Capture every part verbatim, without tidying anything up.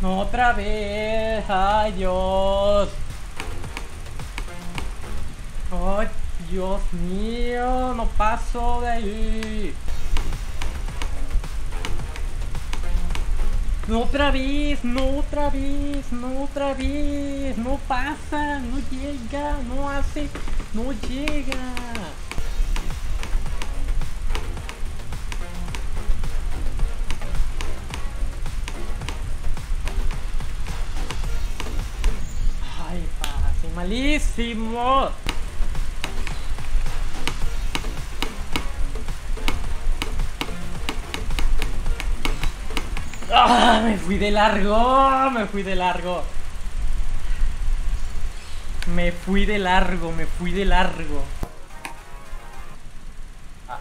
Otra vez. Ay, Dios. Ay, Dios mío. No paso de ahí. No otra vez, no otra vez, no otra vez. No pasa, no llega, no hace, no llega. Ay, pase, malísimo. ¡Ah! Me fui de largo, me fui de largo. Me fui de largo, me fui de largo. Ah.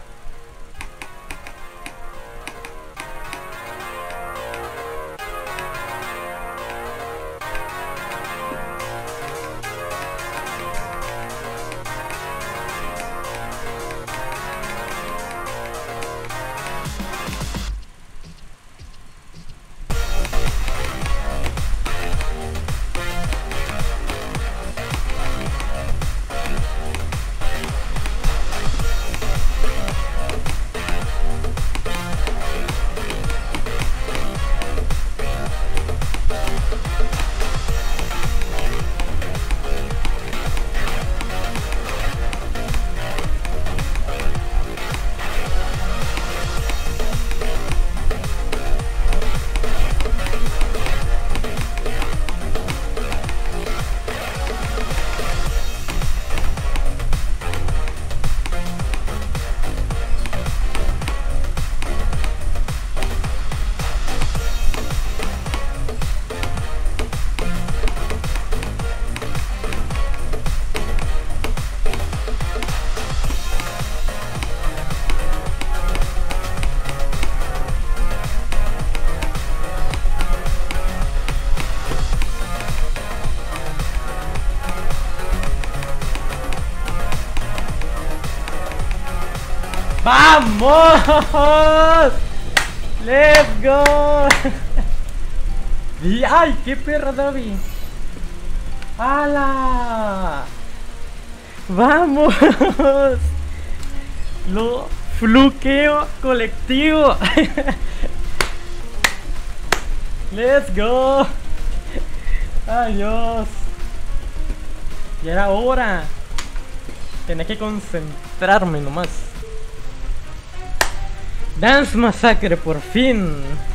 ¡Vamos! ¡Let's go! Y ¡ay, qué perra, David! ¡Hala! ¡Vamos! Lo fluqueo colectivo. ¡Let's go! ¡Ay, Dios! Ya era hora. Tenía que concentrarme nomás. Dance Massacre, por fin.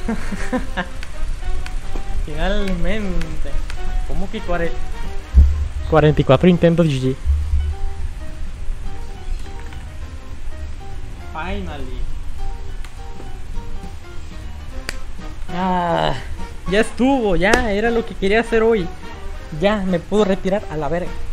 Finalmente. ¿Cómo que cuarenta y cuatro intentos G G? Finally. Ah, ya estuvo, ya era lo que quería hacer hoy. Ya me puedo retirar a la verga.